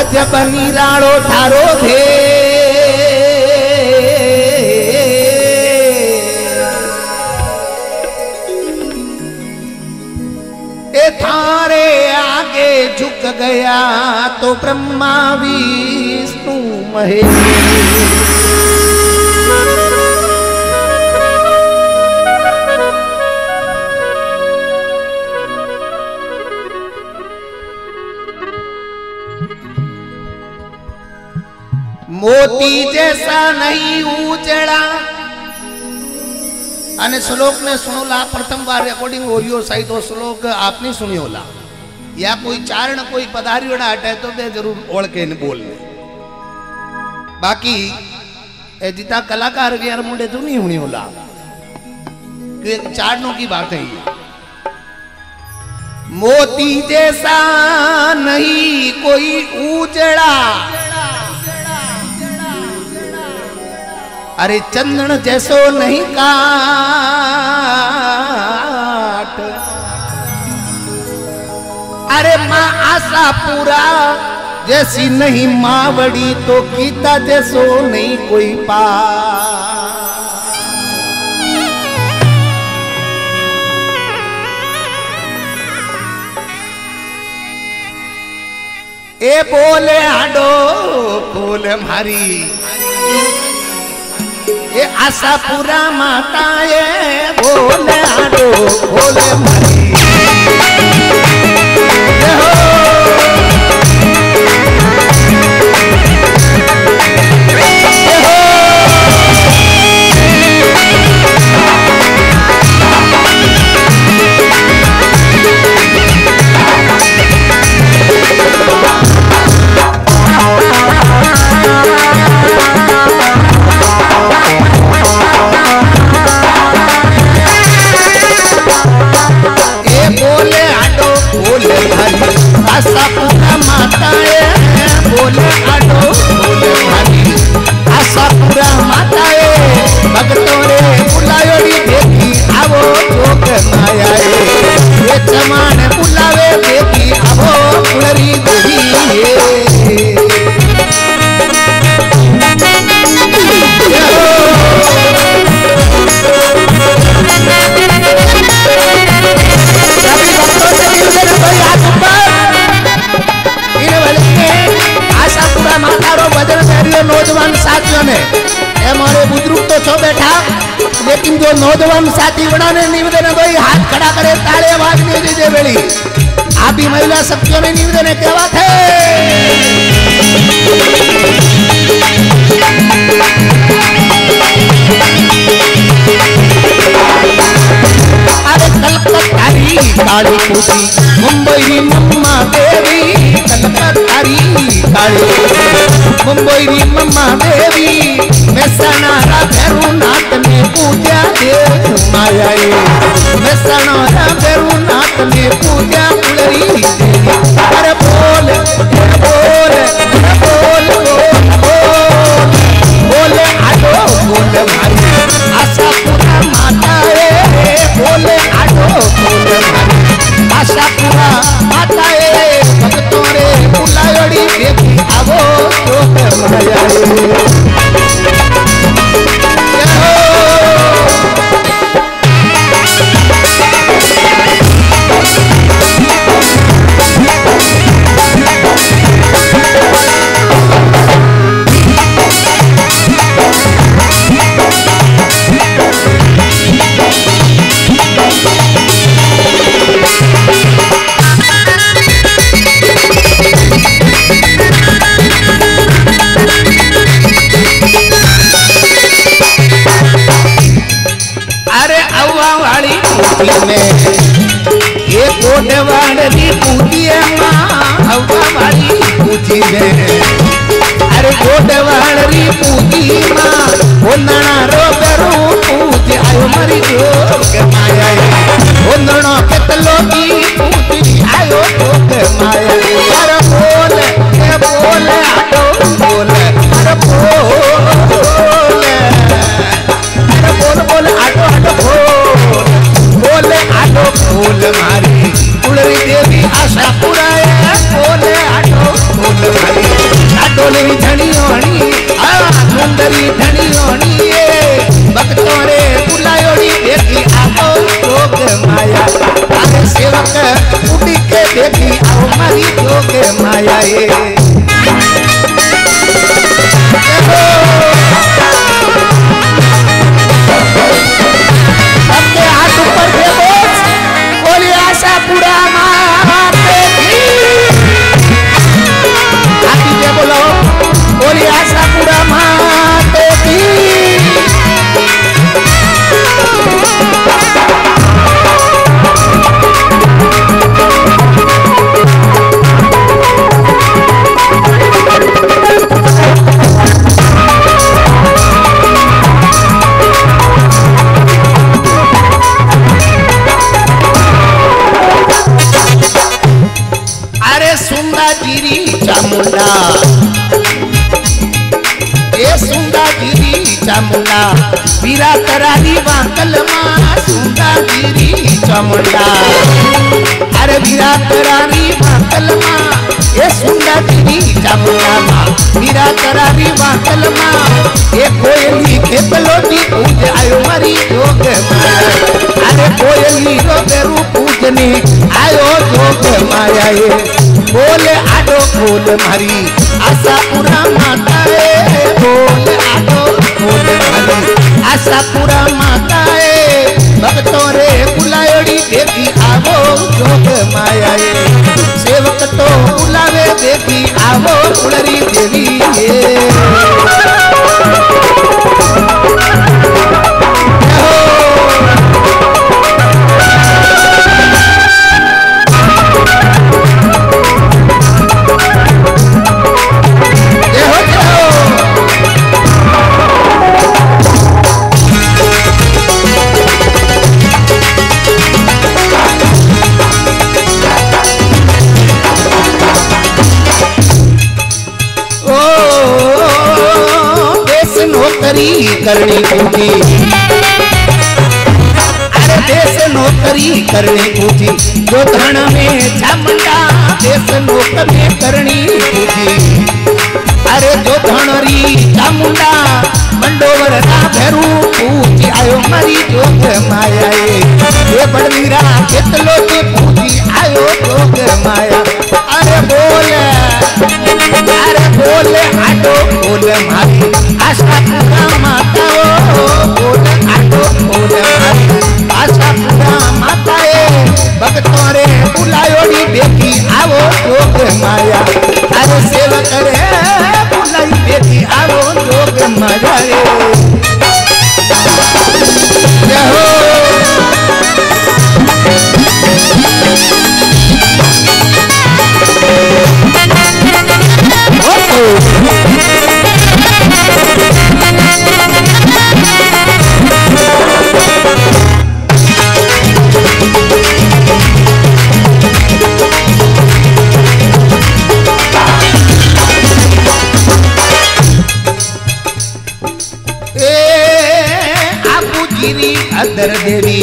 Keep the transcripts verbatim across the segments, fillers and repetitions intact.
अजब निराड़ो थारो थे ए थारे आगे झुक गया तो ब्रह्मा विष्णु महेश। मोती जैसा नहीं उजड़ा अने श्लोक ने सुनोला प्रथम बार रिकॉर्डिंग होरियो सही तो श्लोक आपने सुनियोला या कोई चारण कोई पधारियोड़ा हटे तो बे जरूर ओळखे ने बोल ले बाकी ए जिता कलाकार के यार मुंडे तो नहीं हुनी होला क्योंकि चारणों की बात है मोती जैसा नहीं कोई उजड़ा अरे चंदन जैसो नहीं काट अरे माँ आशा पूरा जैसी नहीं मावड़ी तो गीता जैसो नहीं कोई पा ए बोले आडो बोले मारी ये आशा पूरा माता ये बोले आडो बोले मारी आशा पूरा माता है बोले आडो बोले भारी आशा पूरा माता है भक्तों रे बुलायोड़ी देखी आवो जोग माया है ये चमान बुलावे देखी आवो पुलरी देवी नौजवान साथियों ने हमारे बुजुर्ग तो छो बैठा लेकिन जो नौजवान साथी बना ने निवेदन कोई हाथ खड़ा करे ताले आवाज नहीं दीजिए बेड़ी आप भी महिला शक्तियों ने निवेदन क्या बात है अरे कलकत्तारी काली पूसी मुंबई मम्मा देवी कलकत्तारी काली मुंबई मम्मा देवी मेहसाणा भैरवनाथ में पूजा देव माया मेहसाणा भैरवनाथ में पूजा पुलरी अरे बोल बोल बोल बोल बोले आडो बोले भाई आशा पूरा माता रे बोले आडो बोले भाई आशा पूरा माता रे भक्तों रे बुलायोड़ी देखी आवो तो माया ये कोटवाड़ी पूजी माँ हवा वाली पूजी में अरे कोटवाड़ी पूजी माँ ओंदना रो बेरू पूजी आयो मरी जोग माया ओंदनो केतलो की पूजी आयो जोग माया अरे बोल के बोल आटो बोल अरे बोल अरे बोल बोल आटो आटो बोल बोले आटो बोल मारी पुलरी देवी आशा पूरा बोले आटो बोल मारी डोलरी धनी होनी आ सुंदरी धनी होनी भक्तों रे बुलायोड़ी देखी आओ जोग माया अरे सेवक उड़ी के देखी आओ मारी जोग माया ये अपने हाथ ऊपर दे बोल बोली आशा पूरा माते की हाथी दे बोलो बोली आशा पूरा माते की चामुंडा ए सुंदा गिरी चामुंडा वीरा करारी वाकल मां सुंदा गिरी चामुंडा अरे वीरा करारी वाकल मां ए सुंदा गिरी चामुंडा मां वीरा करारी वाकल मां ए कोयली खेपलोटी पूज आयो मारी जोग माया अरे कोयली रो बेरू पूजने आयो जोग माया ए बोल आडो बोल मारी आशा पूरा माता है बोल आडो बोल मारी आशा पूरा माता है भक्तों रे बुलायोड़ी देवी आवो जोग माया सेवक तो बुलावे देवी आवो कुलरी देवी करनी पूजी अरे देश नौकरी करनी पूजी जो धन में चामुंडा देश नौकरी करनी पूजी अरे जो धनरी चामुंडा मंडोवर ना भैरू पूजी आयो मारी जोग माया ये बड़वीरा केतलो के पूजी आयो जोग माया अरे बोले अरे बोले आटो बोले मारी आशा पूरा माता ओ बोले आटो बोले मारी आशा पूरा माता ए भक्तों रे बुलायोड़ी बेटी आवो जोग माया अरे सेवक रे बुलाई बेटी आवो जोग माया जय हो अदर देवी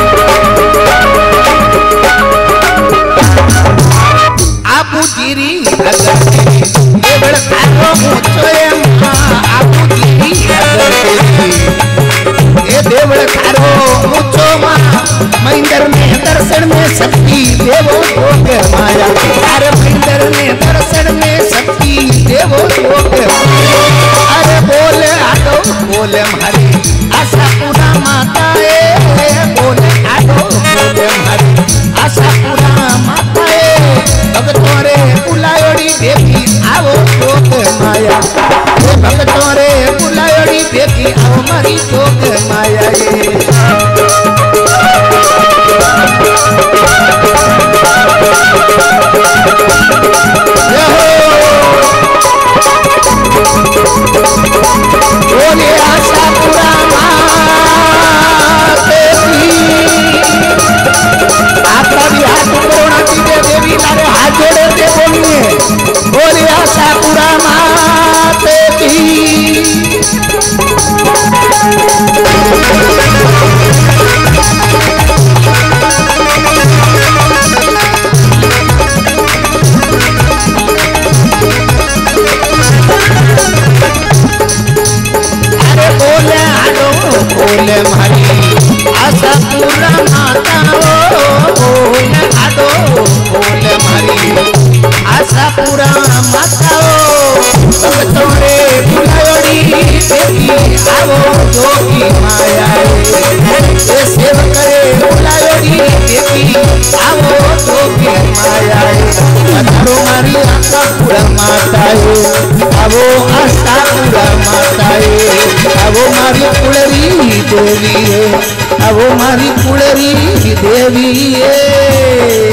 आपू जीरी अदर देवी देवड़ कारो मुचोए मां आपू जीरी अदर देवी ए देवड़ कारो मुचो मां महिंदर में दर्शन में शक्ति देवो जोग माया अरे महिंदर में दर्शन में शक्ति देवो जोग अरे बोले आडो बोले मारी आशा पूरा माता ए बोले आडो बोले मारी आशा पूरा माता ए भक्तों रे बुलायोड़ी देवी आवो जोग माया ए भक्तों रे बुलायोड़ी देवी आओ मारी जोग माया बोले आशा पूरा आपका भी हाथ कोरोना दीजिए देवी तारे हाथ जोड़े दे बोलिए बोले आशा पूरा माते की माताओ बोल आडो बोल मारी आशापुरा माताओ भक्तों रे बुलायोड़ी देवी आवो जोगी माया ए सेवक रे बुलायोड़ी देवी आवो जोगी माया पधारो मारी आशापुरा माताए आवो आशापुरा माताए आवो मारी कुलरी देवी है आवो मारी कुलरी देवी है।